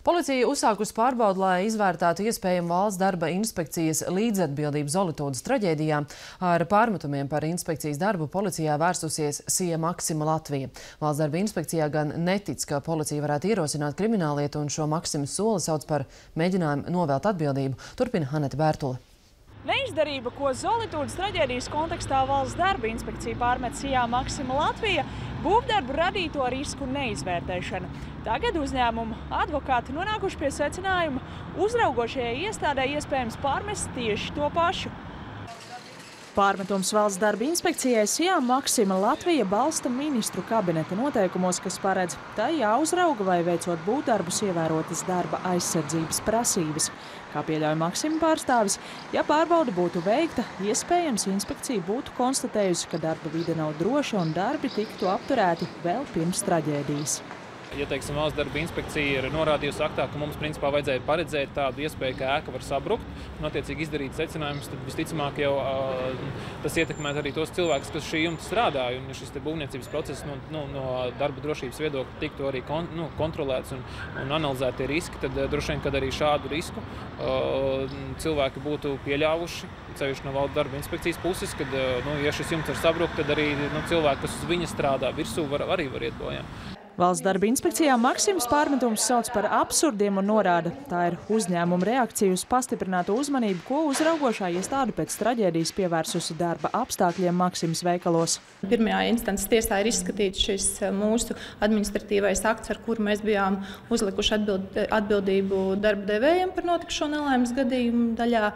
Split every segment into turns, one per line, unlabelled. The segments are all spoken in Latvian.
Policija uzsākusi pārbaudu, lai izvērtētu iespējamu valsts darba inspekcijas līdzatbildību Zolitūdas traģēdijā. Ar pārmetumiem par inspekcijas darbu policijā vērsusies SIA Maxima Latvija. Valsts darba inspekcijā gan netic, ka policija varētu ierosināt krimināllietu, un šo Maximas soli sauc par mēģinājumu novelt atbildību. Turpina Aneta Bērtule.
Neizdarība, ko Zolitūdas traģēdijas kontekstā valsts darba inspekcija pārmet SIA Maxima Latvija, būvdarbu radīto risku neizvērtēšana. Tagad uzņēmumu advokāti nonākuši pie secinājuma, uzraugošajai iestādē iespējams pārmest tieši to pašu. Pārmetums valsts darba inspekcijai SIA Maxima Latvija balsta ministru kabineta noteikumos, kas paredz, tā jāuzrauga vai veicot būvdarbus ievērotas darba aizsardzības prasības. Kā pieļauj Maxima pārstāvis, ja pārbaude būtu veikta, iespējams inspekcija būtu konstatējusi, ka darba vide nav droša un darbi tiktu apturēti vēl pirms traģēdijas.
Ja, teiksim, valsts darba inspekcija ir norādījusi aktā, ka mums principā vajadzēja paredzēt tādu iespēju, ka ēka var sabrukt un attiecīgi izdarīt secinājumus, tad visticamāk jau tas ietekmētu arī tos cilvēkus, kas šī jumta strādāja, un šis būvniecības process no darba drošības viedokļa tiktu arī kontrolēts un analizēti riski, tad droši vien, kad arī šādu risku cilvēki būtu pieļāvuši, ceļuši no valsts darba inspekcijas puses, kad, ja šis jumts var sabrukt, tad arī cilvēki, kas uz viņa strādā virsū, arī var iet bojā.
Valsts darba inspekcijā Maximas pārmetums sauc par absurdiem un norāda, tā ir uzņēmuma reakcija uz pastiprināto uzmanību, ko uzraugošā iestāde pēc traģēdijas pievērsusi darba apstākļiem Maximas veikalos.
Pirmajā instances tiesā ir izskatīts šis mūsu administratīvais akts, ar kuru mēs bijām uzlikuši atbildību darba devējiem par notikušo nelaimes gadījumu daļā.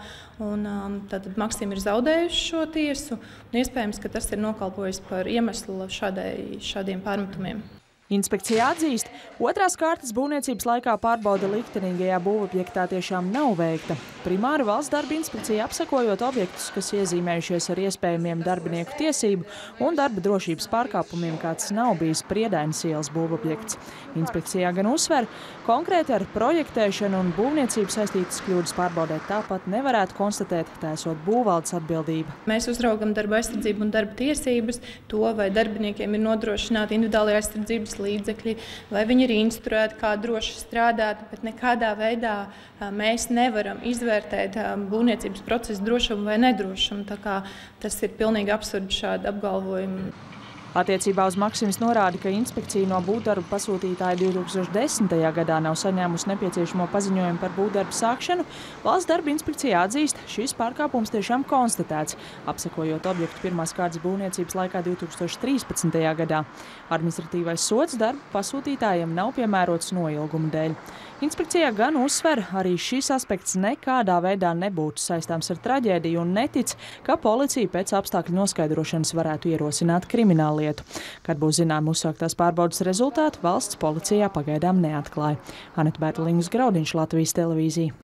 Tātad Maxima ir zaudējuši šo tiesu, un iespējams, ka tas ir nokalpojis par iemeslu šādiem pārmetumiem.
Inspekcija atzīst, otrās kārtas būvniecības laikā pārbaude liktenīgajā būvobjektā tiešām nav veikta. Primāri valsts darba inspekcija apsakojot objektus, kas iezīmējušies ar iespējamiem darbinieku tiesību un darba drošības pārkāpumiem, kāds nav bijis Priedainas ielas būvobjekts. Inspekcijā gan uzsver, konkrēti ar projektēšanu un būvniecību saistītas kļūdas pārbaudē tāpat nevarētu konstatēt, tā esot būvvaldes atbildība.
Mēs uzraugam darba aizsardzību un darba tiesības, to, vai darbiniekiem ir nodrošināti individuāli aizsardzības līdzekļi, vai viņi ir instruēti, kā droši strādāt, bet nekādā veidā mēs nevaram izvērtēt būvniecības procesu drošumu vai nedrošumu. Tā kā tas ir pilnīgi absurdi šādi apgalvojumi.
Attiecībā uz Maximas norāda, ka inspekcija no būvdarbu pasūtītāja 2010. gadā nav saņēmusi nepieciešamo paziņojumu par būvdarbu sākšanu. Valsts darba inspekcija atzīst, šis pārkāpums tiešām konstatēts, apsekojot objektu pirmās kārtas būvniecības laikā 2013. gadā. Administratīvais sods darba pasūtītājiem nav piemērots noilguma dēļ. Inspekcijā gan uzsver, arī šis aspekts nekādā veidā nebūtu saistāms ar traģēdiju un netic, ka policija pēc apstākļu noskaidrošanas varētu ierosināt krimināllietu. Kad būs zinām uzsāktās pārbaudas rezultāti, valsts policijā pagaidām neatklāja. Aneta Bērtule, Graudiņš, Latvijas televīzija.